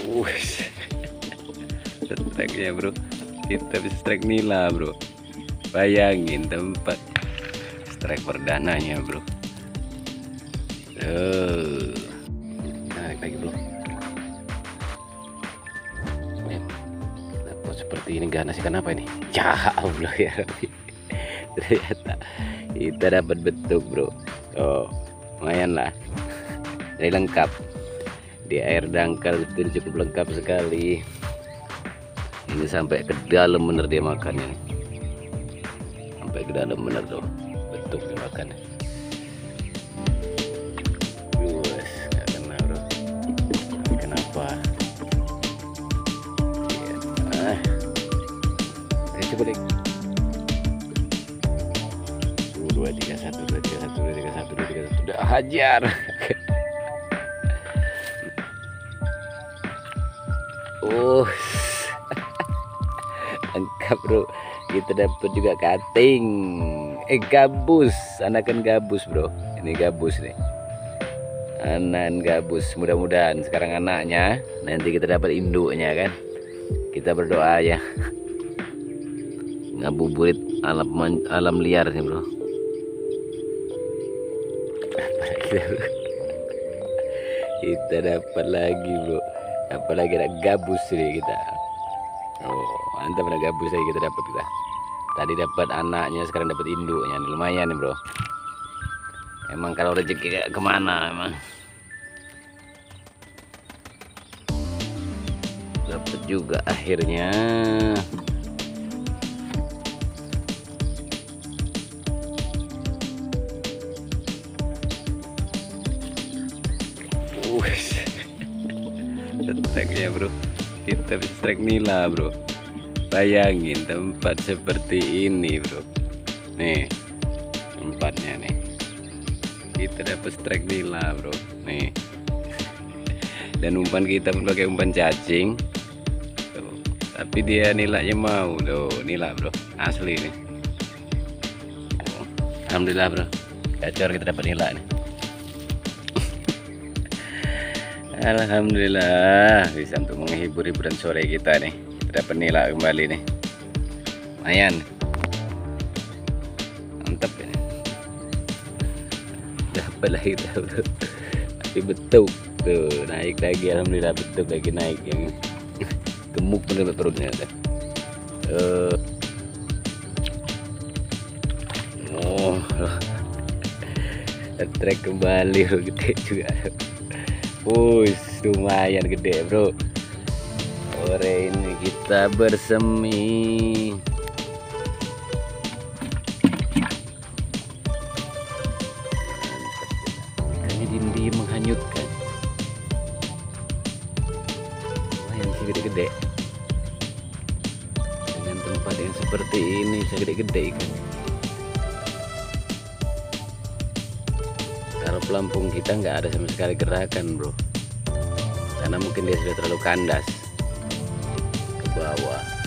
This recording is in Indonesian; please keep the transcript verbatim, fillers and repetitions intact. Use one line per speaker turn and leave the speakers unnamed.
Wush. Strike-nya bro, kita bisa strike nila bro. Bayangin tempat strike perdananya bro. Uh, narik lagi bro. Dapat seperti ini, ganas ikan apa ini? Ya Allah ya Rabbi. Ternyata kita dapat betuk bro. Oh, lumayan lah. Ini lengkap. Di air dangkal itu cukup lengkap sekali. Ini sampai ke dalam bener dia makannya nih. Sampai ke dalam bener tuh. Betuk dia makannya. Luas, gak kena bro. Kenapa? Ya. Ah. Oke, coba deh. Dua tiga satu dua tiga satu dua tiga satu dua tiga satu. Udah hajar. Oh, lengkap bro. Kita dapat juga kating, eh gabus, anakan gabus bro. Ini gabus nih, anak gabus. Mudah-mudahan sekarang anaknya, nanti kita dapat induknya kan. Kita berdoa ya. Ngabuburit alam alam liar nih bro. Kita dapat lagi bro. Apalagi ada gabus nih kita. Oh mantap, ada gabus lagi kita dapat kita. Tadi dapat anaknya, sekarang dapat induknya. Lumayan nih bro. Emang kalau rezeki gak kemana emang. Dapat juga akhirnya. Strike-nya bro, kita bisa strike nila bro. Bayangin tempat seperti ini bro. Nih tempatnya nih, kita dapat strike nila bro. Nih, dan umpan kita pun pakai umpan cacing tuh. Tapi dia nilainya mau loh, nila bro, asli nih. Oh, alhamdulillah bro, gacor kita dapat nila nih. Alhamdulillah bisa untuk menghibur hiburan sore kita nih. Kita dapat nila kembali nih. Lumayan. Mantap ini. Dapat lagi bro. Tapi betuk tuh, naik lagi. Alhamdulillah betuk lagi naik yang gemuk bener perutnya tuh. Uh. Oh. Trek kembali gede juga. Wush, lumayan gede bro. Sore ini kita bersemi. Ikannya diem-diem menghanyutkan. Lumayan sih gede-gede. Dengan tempat yang seperti ini bisa gede-gede ikan. Kalau pelampung kita nggak ada sama sekali gerakan bro, karena mungkin dia sudah terlalu kandas ke bawah.